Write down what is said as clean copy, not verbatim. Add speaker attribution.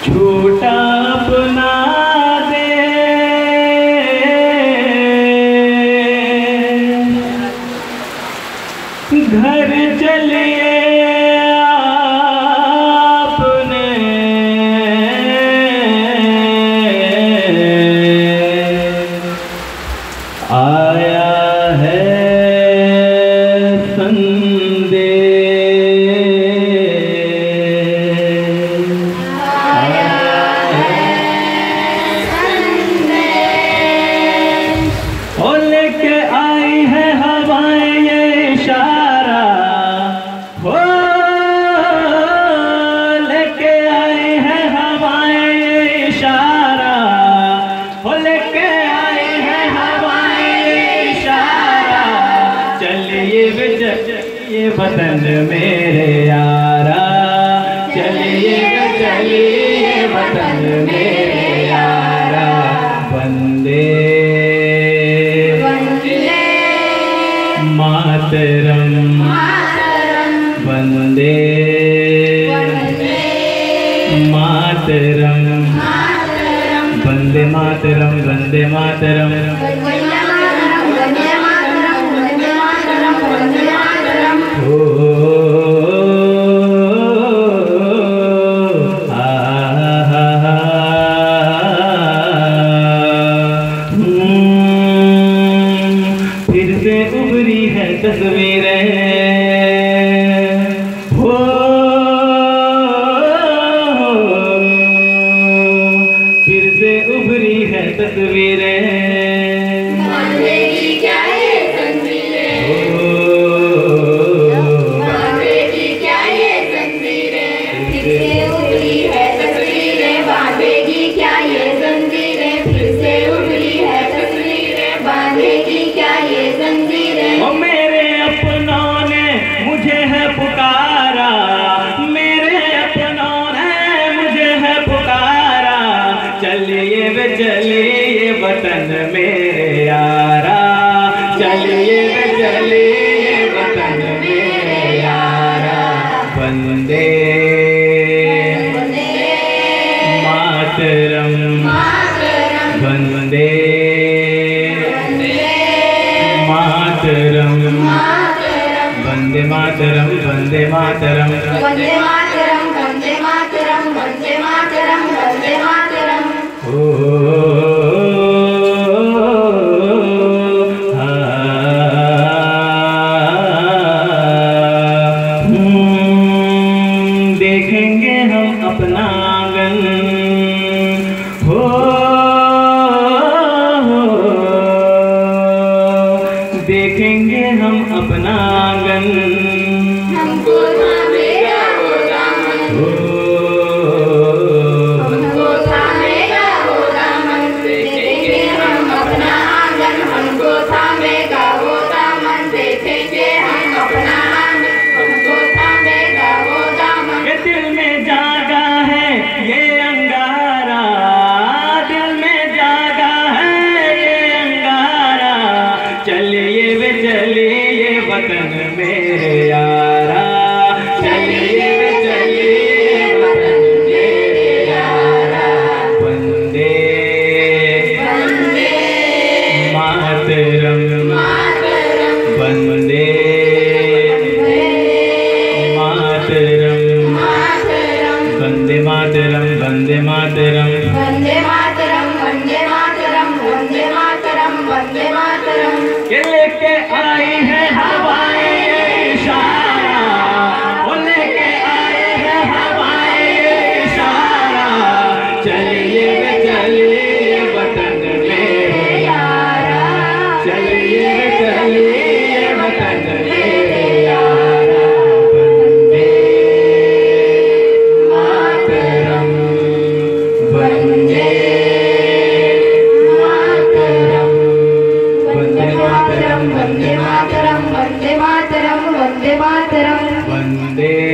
Speaker 1: झूठा अपना दे घर चलिए आपने आया है लेके आई है हवाएं ये इशारा हो, लेके आई है हवाएं ये इशारा हो, लेके आई है हवाएं ये इशारा। चलिए वे चलिए वतन मेरे यारा, चलिए वे चलिए वतन मेरे यारा। वंदे मातरम वंदे मातरम वंदे मातरम वंदे मातरम। फिर से उभरी है तस्वीरें हो, फिर से उभरी है तस्वीरें।
Speaker 2: बांधेगी क्या ये जंजीरें, बांधेगी क्या ये जंजीरें, फिर से उभरी है तस्वीरें। बांधेगी क्या ये जंजीरें, फिर से उभरी है तस्वीरें। बांधेगी क्या ये जंजीरें।
Speaker 1: ओ मेरे अपनों ने मुझे है पुकारा, मेरे अपनों ने मुझे है पुकारा। चलिए वे चलिए वतन मेरे यारा, चलिए वे चलिए वतन मेरे यारा। वंदे मातरम वंदे मातरम वंदे मातरम वंदे मातरम
Speaker 2: वंदे मातरम वंदे मातरम वंदे मातरम वंदे मातरम।
Speaker 1: देखेंगे हम अपना आंगन हो, देखेंगे हम अपना आंगन।
Speaker 2: हमको थामेगा वो दामन, हमको थामेगा वो दामन। देखेंगे हम अपना आंगन, हमको थामेगा वो दामन। देखेंगे हम अपना आंगन, हमको थामेगा वो दामन।
Speaker 1: ये दिल में जागा है ये अंगारा, दिल में जागा है ये अंगारा। चलिए वे चलिए वतन मेरे यारा, चलिए वे चलिए वतन मेरे यारा। वंदे मातरम वंदे मातरम वंदे मातरम वंदे मातरम।
Speaker 2: वंदे मातरम वंदे मातरम वंदे मातरम वंदे मातरम।
Speaker 1: के लेके आई है हवाएं ये इशारा, वो लेके आई है हवाएं ये इशारा। चलिए वे चलिए वतन मेरे यारा, चलिए वे चलिए वतन मेरे यारा। वंदे मातरम वंदे मातरम
Speaker 2: वंदे मातरम वंदे मातरम वंदे मातरम वंदे मातरम।
Speaker 1: वंदे